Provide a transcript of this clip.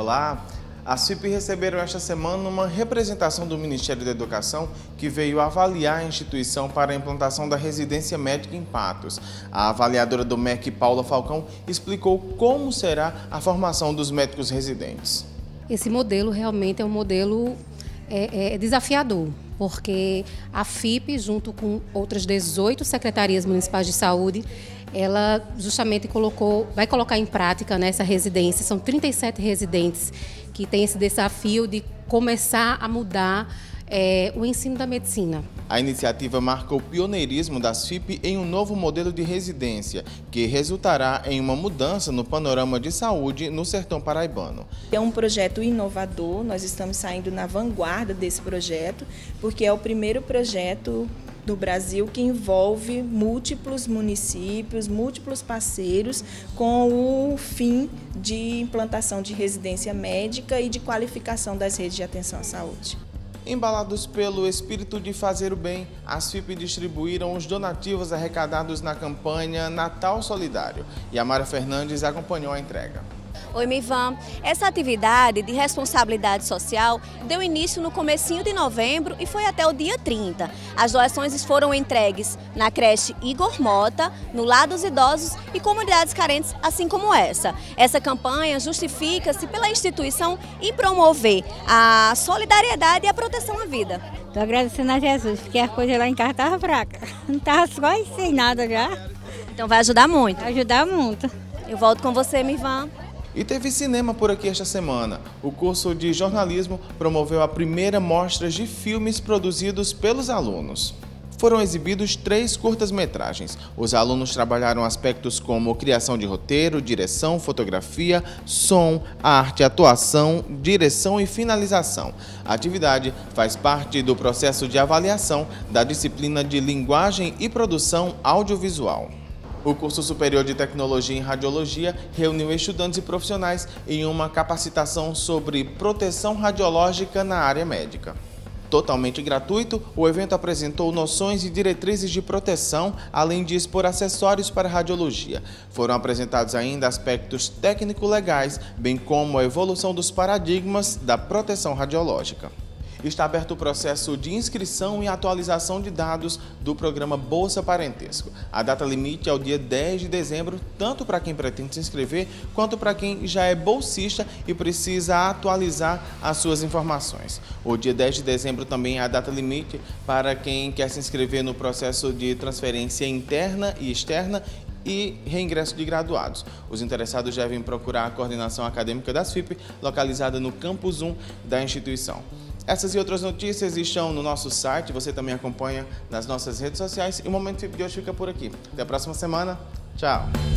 Olá! As FIP receberam esta semana uma representação do Ministério da Educação que veio avaliar a instituição para a implantação da residência médica em Patos. A avaliadora do MEC, Paula Falcão, explicou como será a formação dos médicos residentes. Esse modelo realmente é um modelo desafiador, porque a FIP, junto com outras 18 secretarias municipais de saúde, ela justamente vai colocar em prática essa residência. São 37 residentes que têm esse desafio de começar a mudar o ensino da medicina. A iniciativa marca o pioneirismo das FIP em um novo modelo de residência, que resultará em uma mudança no panorama de saúde no sertão paraibano. É um projeto inovador, nós estamos saindo na vanguarda desse projeto, porque é o primeiro projeto do Brasil que envolve múltiplos municípios, múltiplos parceiros, com o fim de implantação de residência médica e de qualificação das redes de atenção à saúde. Embalados pelo espírito de fazer o bem, as FIP distribuíram os donativos arrecadados na campanha Natal Solidário. E a Mara Fernandes acompanhou a entrega. Oi, Mivan. Essa atividade de responsabilidade social deu início no comecinho de novembro e foi até o dia 30. As doações foram entregues na creche Igor Mota, no Lar dos Idosos e comunidades carentes, assim como essa. Essa campanha justifica-se pela instituição em promover a solidariedade e a proteção à vida. Estou agradecendo a Jesus, porque a coisa lá em casa estava fraca. Não estava quase sem nada já. Então vai ajudar muito. Vai ajudar muito. Eu volto com você, Mivan. E teve cinema por aqui esta semana. O curso de jornalismo promoveu a primeira mostra de filmes produzidos pelos alunos. Foram exibidos 3 curtas-metragens. Os alunos trabalharam aspectos como criação de roteiro, direção, fotografia, som, arte, atuação, direção e finalização. A atividade faz parte do processo de avaliação da disciplina de linguagem e produção audiovisual. O curso superior de tecnologia em radiologia reuniu estudantes e profissionais em uma capacitação sobre proteção radiológica na área médica. Totalmente gratuito, o evento apresentou noções e diretrizes de proteção, além de expor acessórios para radiologia. Foram apresentados ainda aspectos técnico-legais, bem como a evolução dos paradigmas da proteção radiológica. Está aberto o processo de inscrição e atualização de dados do programa Bolsa Parentesco. A data limite é o dia 10 de dezembro, tanto para quem pretende se inscrever, quanto para quem já é bolsista e precisa atualizar as suas informações. O dia 10 de dezembro também é a data limite para quem quer se inscrever no processo de transferência interna e externa e reingresso de graduados. Os interessados devem procurar a coordenação acadêmica das FIP, localizada no Campus 1 da instituição. Essas e outras notícias estão no nosso site, você também acompanha nas nossas redes sociais e o Momento FIP de hoje fica por aqui. Até a próxima semana. Tchau!